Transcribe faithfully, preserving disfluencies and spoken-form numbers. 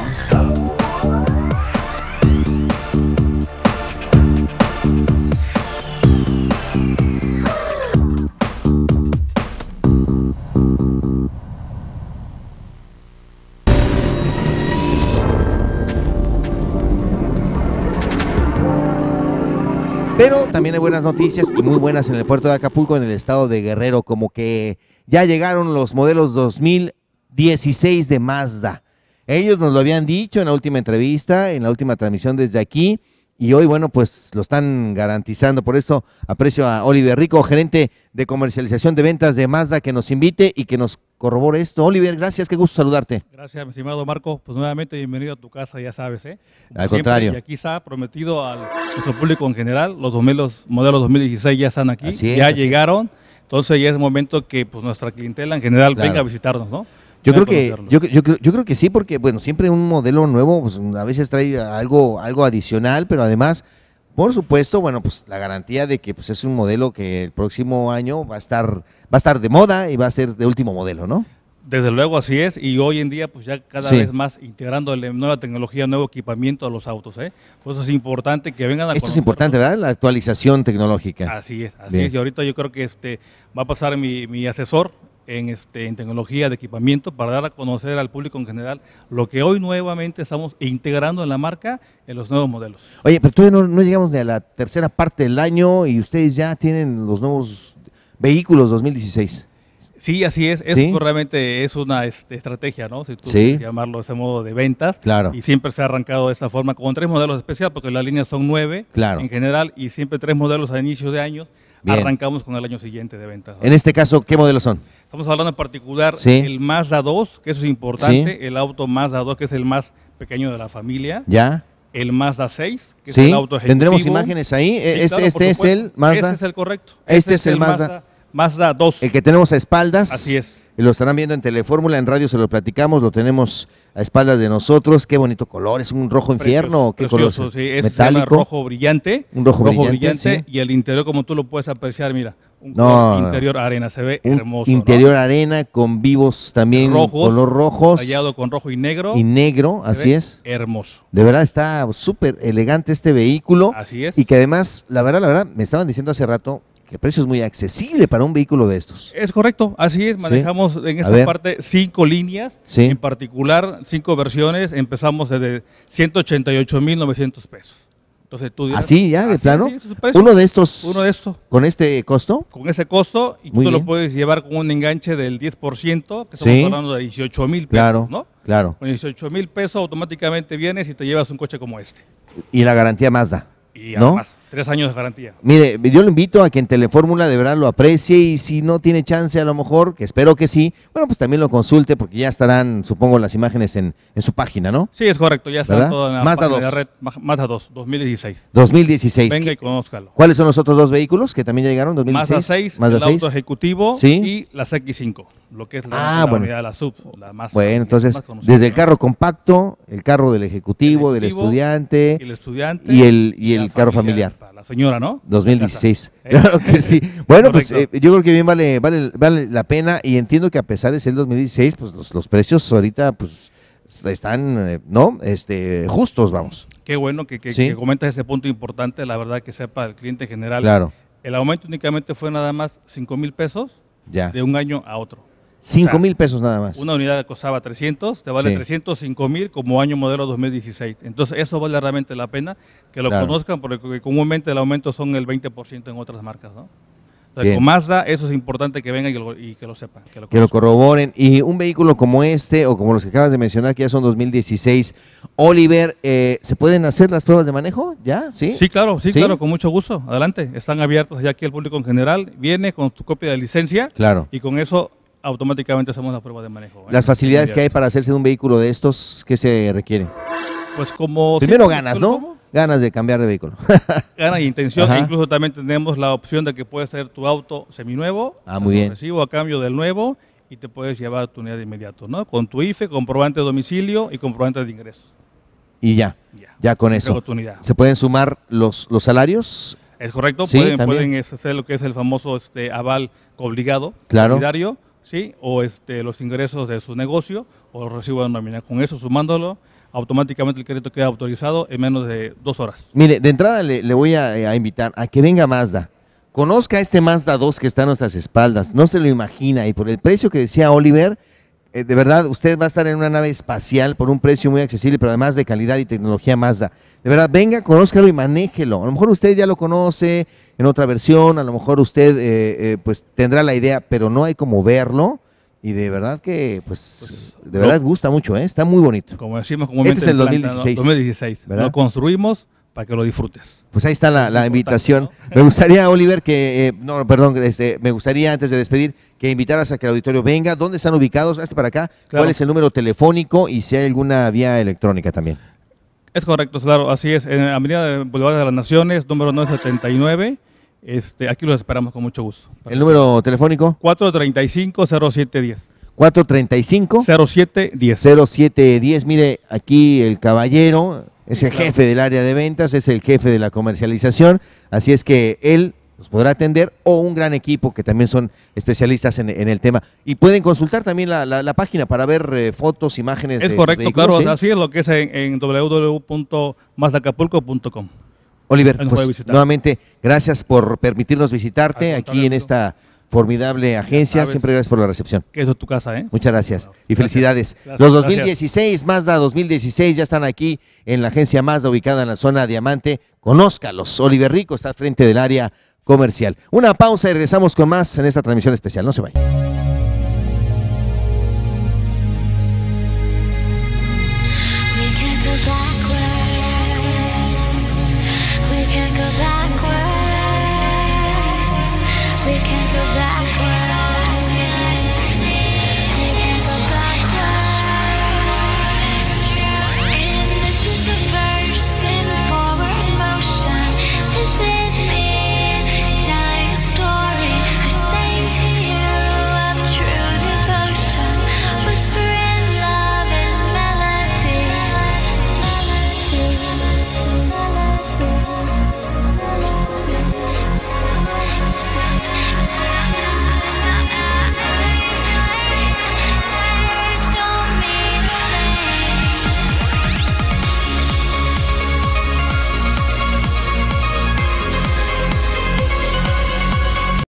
Non-stop. Pero también hay buenas noticias y muy buenas en el puerto de Acapulco, en el estado de Guerrero, como que ya llegaron los modelos dos mil dieciséis de Mazda. Ellos nos lo habían dicho en la última entrevista, en la última transmisión desde aquí, y hoy, bueno, pues lo están garantizando. Por eso aprecio a Oliver Rico, gerente de comercialización de ventas de Mazda, que nos invite y que nos corrobore esto. Oliver, gracias, qué gusto saludarte. Gracias, mi estimado Marco. Pues nuevamente bienvenido a tu casa, ya sabes, ¿eh? Al contrario. Y aquí está prometido a nuestro público en general. Los modelos, modelos dos mil dieciséis ya están aquí, Así es, ya así llegaron. Es. Entonces ya es momento que pues nuestra clientela en general Claro. venga a visitarnos, ¿no? Yo Venga creo a que conocerlos. yo, yo, creo- yo creo que sí, porque bueno, siempre un modelo nuevo pues, a veces trae algo, algo adicional, pero además, por supuesto, bueno, pues la garantía de que pues, es un modelo que el próximo año va a estar, va a estar de moda y va a ser de último modelo, ¿no? Desde luego así es, y hoy en día pues ya cada Sí. vez más integrando nueva tecnología, nuevo equipamiento a los autos, ¿eh? Por eso es importante que vengan a Esto es conocernos. importante, ¿verdad? La actualización tecnológica. Así es, así Bien. es. Y ahorita yo creo que este va a pasar mi, mi asesor en, este, en tecnología de equipamiento para dar a conocer al público en general lo que hoy nuevamente estamos integrando en la marca en los nuevos modelos. Oye, pero todavía no, no llegamos ni a la tercera parte del año y ustedes ya tienen los nuevos vehículos dos mil dieciséis. Sí, así es. ¿Sí? Eso realmente es una este, estrategia, ¿no? Si tú Sí. quieres llamarlo de ese modo de ventas. Claro. Y siempre se ha arrancado de esta forma con tres modelos especiales porque las líneas son nueve Claro. en general y siempre tres modelos a inicio de año. Bien. Arrancamos con el año siguiente de ventas, ¿no? En este caso, ¿qué modelos son? Estamos hablando en particular Sí. el Mazda dos, que eso es importante, Sí. el auto Mazda dos, que es el más pequeño de la familia, ¿Ya? el Mazda seis, que Sí. es el auto ejecutivo. ¿Tendremos imágenes ahí? Sí, este claro, este por es supuesto. el Mazda, Este es el correcto. Este es el Mazda. Mazda dos. el que tenemos a espaldas. Así es. Y lo estarán viendo en Telefórmula, en radio se lo platicamos, lo tenemos a espaldas de nosotros. Qué bonito color, es un rojo infierno. ¿Qué Precioso, color? sí, ese se llama Metálico. rojo brillante. Un rojo brillante, sí. Y el interior, como tú lo puedes apreciar, mira, un No, color no. interior arena, se ve Un hermoso. interior arena con vivos también, Rojos, color rojos tallado con rojo y negro. y negro, se así ve es. Hermoso. De verdad está súper elegante este vehículo. Así es. Y que además, la verdad, la verdad, me estaban diciendo hace rato que el precio es muy accesible para un vehículo de estos. Es correcto, así es, manejamos en A esta ver. parte cinco líneas, Sí. en particular cinco versiones, empezamos desde ciento ochenta y ocho mil novecientos pesos. Entonces tú dirás, ¿Así ya, de así, plano? así es su precio. Uno de estos, Uno de estos, con este costo. con ese costo, y Muy tú lo bien. puedes llevar con un enganche del diez por ciento, que estamos Sí. hablando de dieciocho mil pesos, Claro, ¿no? claro. Con dieciocho mil pesos automáticamente vienes y te llevas un coche como este. Y la garantía Mazda. Y ¿No? además, tres años de garantía. Mire, yo lo invito a que en Telefórmula de verdad lo aprecie y si no tiene chance a lo mejor, que espero que sí, bueno, pues también lo consulte porque ya estarán, supongo, las imágenes en, en su página, ¿no? Sí, es correcto, ya está ¿Verdad? todo en la Mazda página de dos. red, Ma- Mazda dos, dos mil dieciséis. dos mil dieciséis. Venga y conózcalo. ¿Cuáles son los otros dos vehículos que también ya llegaron? dos mil dieciséis. Mazda seis, Mazda el seis. auto ejecutivo, Sí. y las X cinco, lo que es Ah, la, la bueno. unidad de la sub, la más Bueno, entonces, más conocida, desde el ¿no? carro compacto, el carro del ejecutivo, El del ejecutivo, estudiante y el estudiante y el, y la el carro familiar. para la señora, ¿no? dos mil dieciséis. ¿Eh? Claro que sí. Bueno, pues Correcto. eh, yo creo que bien vale, vale, vale la pena y entiendo que a pesar de ser el dos mil dieciséis, pues los, los precios ahorita pues están, eh, ¿no? Este, justos, vamos. Qué bueno que, que, Sí. que comentas ese punto importante, la verdad que sepa el cliente en general. Claro, El aumento únicamente fue nada más cinco mil pesos ya. de un año a otro. Cinco o sea, mil pesos nada más. Una unidad costaba trescientos, te vale Sí. trescientos cinco mil como año modelo dos mil dieciséis. Entonces eso vale realmente la pena que lo Claro. conozcan porque comúnmente el aumento son el veinte por ciento en otras marcas, ¿no? O sea, Bien. con Mazda eso es importante que vengan y, lo- y que lo sepan. Que lo Que lo conozcan. corroboren. Y un vehículo como este, o como los que acabas de mencionar, que ya son dos mil dieciséis, Oliver, eh, ¿se pueden hacer las pruebas de manejo? ¿Ya? ¿Sí? Sí, claro, sí, ¿Sí? claro, con mucho gusto. Adelante, están abiertos ya aquí el público en general. Viene con tu copia de licencia Claro. y con eso automáticamente hacemos la prueba de manejo. Las ¿eh? facilidades que hay Inmediato. para hacerse de un vehículo de estos, ¿qué se requiere? Pues como... Primero siempre, ganas, ¿cómo? ¿no? Ganas de cambiar de vehículo. Gana y intención. Ajá. E incluso también tenemos la opción de que puedes traer tu auto seminuevo. Ah, te muy lo bien. Recibo a cambio del nuevo y te puedes llevar tu unidad de inmediato, ¿no? Con tu I F E, comprobante de domicilio y comprobante de ingresos. Y ya, Ya, ya con Entrego eso. tu unidad. ¿Se pueden sumar los, los salarios? Es correcto, Sí, pueden, también. pueden este, hacer lo que es el famoso este, aval obligado, Claro. solidario, ¿sí? O este, los ingresos de su negocio o los recibos de nómina. Con eso, sumándolo, automáticamente el crédito queda autorizado en menos de dos horas. Mire, de entrada le, le voy a, a invitar a que venga Mazda. Conozca este Mazda dos que está a nuestras espaldas, no se lo imagina, y por el precio que decía Oliver, eh, de verdad, usted va a estar en una nave espacial por un precio muy accesible, pero además de calidad y tecnología Mazda. De verdad, venga, conózcalo y manéjelo. A lo mejor usted ya lo conoce en otra versión, a lo mejor usted eh, eh, pues tendrá la idea, pero no hay como verlo, y de verdad que, pues, Pues, de verdad no. gusta mucho, ¿eh? Está muy bonito. Como decimos comúnmente, Este es el en dos mil planta, ¿no? dieciséis. dos mil dieciséis. ¿Verdad? Lo construimos para que lo disfrutes. Pues ahí está la, Es la importante, invitación. ¿no? Me gustaría, Oliver, que, eh, no, perdón, este, me gustaría antes de despedir, que invitaras a que el auditorio venga. ¿Dónde están ubicados? Hazte para acá. Claro. ¿Cuál es el número telefónico y si hay alguna vía electrónica también? Es correcto, claro, así es. En Avenida de Boulevard de las Naciones, número novecientos setenta y nueve. Este, aquí los esperamos con mucho gusto. ¿El número telefónico? cuatro treinta y cinco, cero siete diez. cuatro treinta y cinco, cero siete diez. cero siete diez. Mire, aquí el caballero es el jefe del área de ventas, es el jefe de la comercialización, así es que él los podrá atender, o un gran equipo que también son especialistas en, en el tema. Y pueden consultar también la, la, la página para ver eh, fotos, imágenes. Es de correcto, vehículos, claro, ¿sí? así es lo que es en, en w w w punto mazda acapulco punto com. Oliver, Ahí nos puede pues visitar. nuevamente, gracias por permitirnos visitarte Al aquí contrario, en esta formidable agencia. sabes. Siempre gracias por la recepción. Que eso es tu casa, ¿eh? Muchas gracias y Gracias. felicidades. Gracias, Los gracias. dos mil dieciséis, Mazda dos mil dieciséis ya están aquí en la agencia Mazda ubicada en la zona Diamante. Conózcalos. Oliver Rico está al frente del área comercial. Una pausa y regresamos con más en esta transmisión especial. No se vayan.